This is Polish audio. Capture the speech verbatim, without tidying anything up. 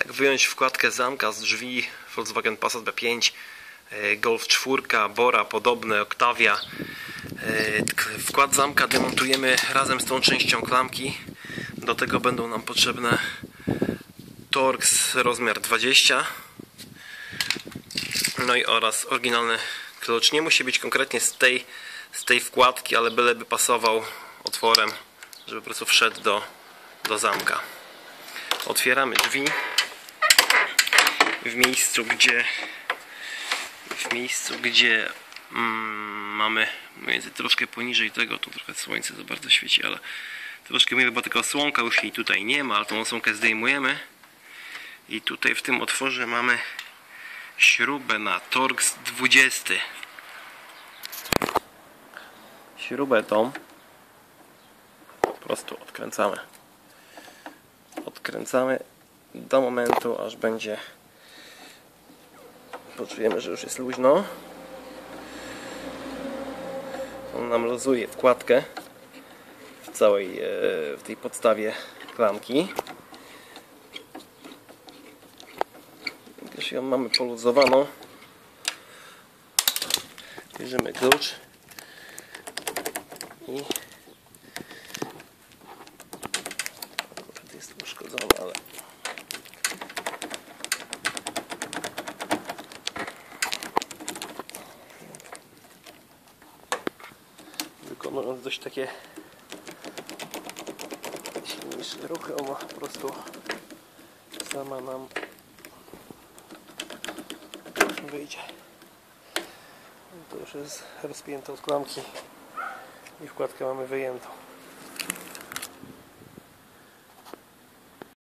jak wyjąć wkładkę zamka z drzwi Volkswagen Passat B pięć, Golf cztery, Bora, podobne, Octavia. Wkład zamka demontujemy razem z tą częścią klamki. Do tego będą nam potrzebne Torx rozmiar dwadzieścia, no i oraz oryginalny klucz. Nie musi być konkretnie z tej, z tej wkładki, ale byleby pasował otworem, żeby po prostu wszedł do, do zamka. Otwieramy drzwi w miejscu, gdzie w miejscu, gdzie mm, mamy mniej więcej troszkę poniżej tego, tu trochę słońce za bardzo świeci, ale troszkę mniej, bo tylko osłonka już jej tutaj nie ma, ale tą osłonkę zdejmujemy i tutaj w tym otworze mamy śrubę na Torx dwadzieścia. Śrubę tą po prostu odkręcamy. Odkręcamy do momentu, aż będzie, poczujemy, że już jest luźno. On nam luzuje wkładkę w całej w tej podstawie klamki. Już ją mamy poluzowaną. Bierzemy klucz i akurat jest uszkodzony, ale wykonując dość takie silniejsze ruchy, ona po prostu sama nam wyjdzie. To już jest rozpięte od klamki i wkładkę mamy wyjętą.